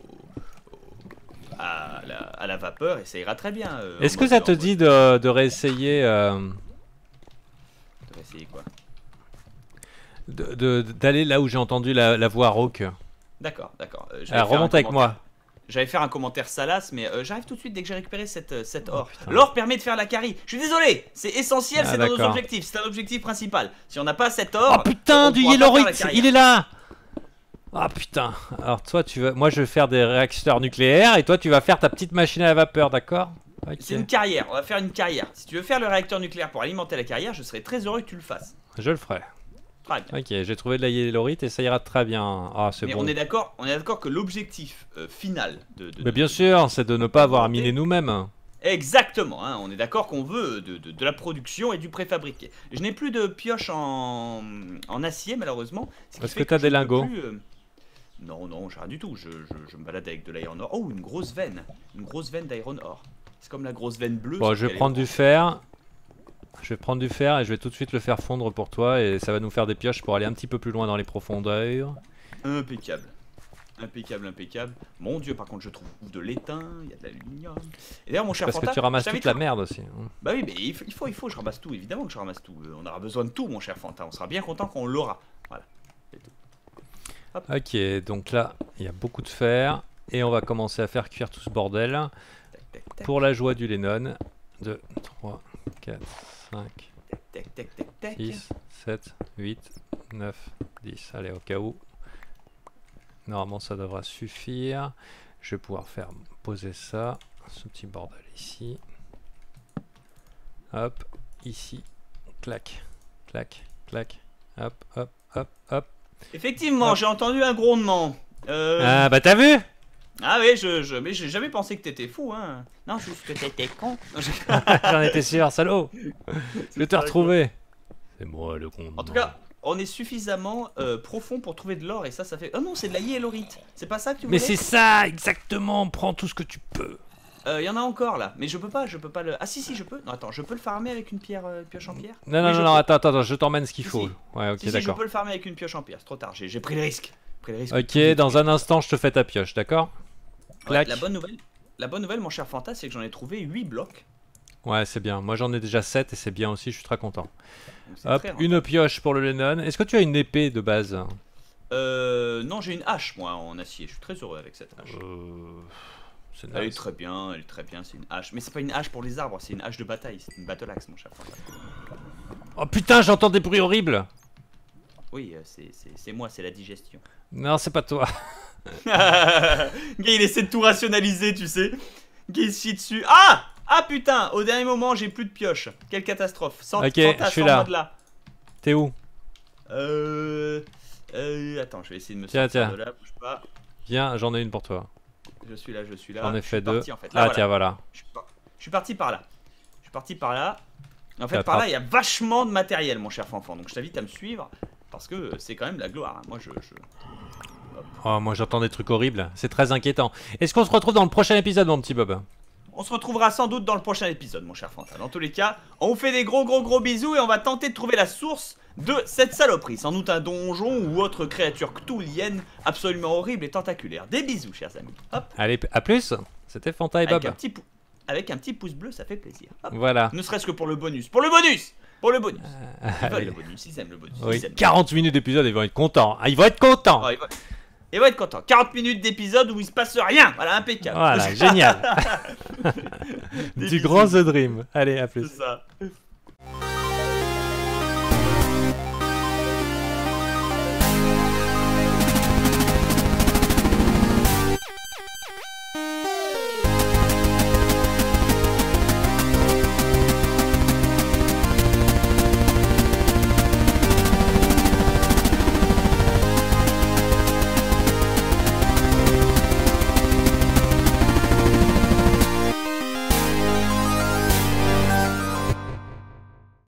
à la vapeur et ça ira très bien. Est-ce que ça te dit de réessayer De réessayer quoi? D'aller là où j'ai entendu la voix rauque. D'accord. Remonte avec moi. J'allais faire un commentaire salace, mais j'arrive tout de suite dès que j'ai récupéré cette or. L'or permet de faire la carry. Je suis désolé, c'est essentiel, c'est dans nos objectifs. C'est un objectif principal. Si on n'a pas cette or. Oh putain, du Yellorite, il est là. Ah putain. Alors toi, moi je vais faire des réacteurs nucléaires et toi tu vas faire ta petite machine à la vapeur, d'accord? Okay. C'est une carrière, on va faire une carrière. Si tu veux faire le réacteur nucléaire pour alimenter la carrière, je serais très heureux que tu le fasses. Je le ferai. Très bien. Ok, j'ai trouvé de la Yellorite et ça ira très bien. Ah, c'est bon. On est d'accord que l'objectif final Mais bien sûr, c'est de ne pas avoir à miner nous-mêmes. Exactement, hein, on est d'accord qu'on veut de la production et du préfabriqué. Je n'ai plus de pioche en acier malheureusement. Est-ce que tu as des lingots? Non, j'ai rien du tout. Je me balade avec de l'iron ore. Oh, une grosse veine d'iron ore. C'est comme la grosse veine bleue. Bon, je vais prendre du fer. Je vais prendre du fer et je vais tout de suite le faire fondre pour toi et ça va nous faire des pioches pour aller un petit peu plus loin dans les profondeurs. Impeccable. Mon dieu, par contre, je trouve de l'étain, il y a de l'aluminium. Et d'ailleurs, mon cher Fanta, parce que tu ramasses toute la merde aussi. Bah oui, mais il faut, je ramasse tout, évidemment que je ramasse tout. On aura besoin de tout, mon cher Fanta. On sera bien content qu'on l'aura. Voilà, c'est tout. Hop. Ok, donc là, il y a beaucoup de fer et on va commencer à faire cuire tout ce bordel. Tac. Pour la joie du Lennon. 2, 3, 4, 5, 6, 7, 8, 9, 10. Allez, au cas où. Normalement, ça devra suffire. Je vais pouvoir poser ça. Ce petit bordel ici. Hop, ici. Clac. Hop. Effectivement, j'ai entendu un grondement. Ah, bah t'as vu? Ah oui, mais j'ai jamais pensé que t'étais fou, hein. Non, juste que t'étais con. J'en étais sûr, salaud. Je vais te retrouver. C'est moi le con. En tout cas, on est suffisamment profond pour trouver de l'or et ça fait... Oh non, c'est de la hyélorite. C'est pas ça que tu Mais voulais? c'est ça, exactement. Prends tout ce que tu peux. Y en a encore là, mais je peux pas le... Ah si, je peux. Non, attends, je peux le farmer avec une pierre, pioche en pierre? Non, Oui, non, je non, peux. attends, je t'emmène ce qu'il Si, faut. si. Ouais, ok, Si, je d'accord. peux le farmer avec une pioche en pierre, c'est trop tard, j'ai pris le risque. Ok, dans un instant, je te fais ta pioche, d'accord? Ouais, Clac. la bonne nouvelle, mon cher Fanta, c'est que j'en ai trouvé 8 blocs. Ouais, c'est bien. Moi, j'en ai déjà 7 et c'est bien aussi, je suis très content. Donc c'est Hop, très une pioche pour le Lennon. Est-ce que tu as une épée de base? Non, j'ai une hache, moi, en acier. Je suis très heureux avec cette hache. C'est Elle est nice. très bien, c'est une hache. Mais c'est pas une hache pour les arbres, c'est une hache de bataille, c'est une battle axe, mon cher Fanta. Oh putain, j'entends des bruits horribles. Oui, c'est moi, c'est la digestion. Non, c'est pas toi. Gars, il essaie de tout rationaliser, tu sais. Gars, il se chie dessus. Ah! Ah putain, au dernier moment, j'ai plus de pioche. Quelle catastrophe. Ok, je suis là. T'es où? Attends, je vais essayer de me Tiens, sortir tiens. de là, bouge pas. Viens, j'en ai une pour toi. Je suis là. J'en ai Je fait suis 2. parti, en fait. Là, Ah, voilà. tiens, voilà. Je suis parti par là. En fait, T'attrapes. par là, il y a vachement de matériel, mon cher Fanfan. Donc, je t'invite à me suivre parce que c'est quand même la gloire. Hein. Moi, Oh, moi, j'entends des trucs horribles. C'est très inquiétant. Est-ce qu'on se retrouve dans le prochain épisode, mon petit Bob? On se retrouvera sans doute dans le prochain épisode, mon cher Fanta. Dans tous les cas, on vous fait des gros bisous et on va tenter de trouver la source de cette saloperie. Sans doute un donjon ou autre créature cthulhienne absolument horrible et tentaculaire. Des bisous, chers amis. Hop, Allez, à plus. C'était Fanta et Bob. avec un petit pouce bleu, ça fait plaisir. Hop. Voilà. Ne serait-ce que pour le bonus. Pour le bonus. Ils veulent le bonus, ils aiment le bonus. Oui, Ils aiment. 40 minutes d'épisode, ils vont être contents. Ah, ils vont être contents. Oh, il va être content. 40 minutes d'épisode où il se passe rien. Voilà, impeccable. Voilà, génial. Des Du bisous. grand The Dream. Allez, à plus. C'est ça.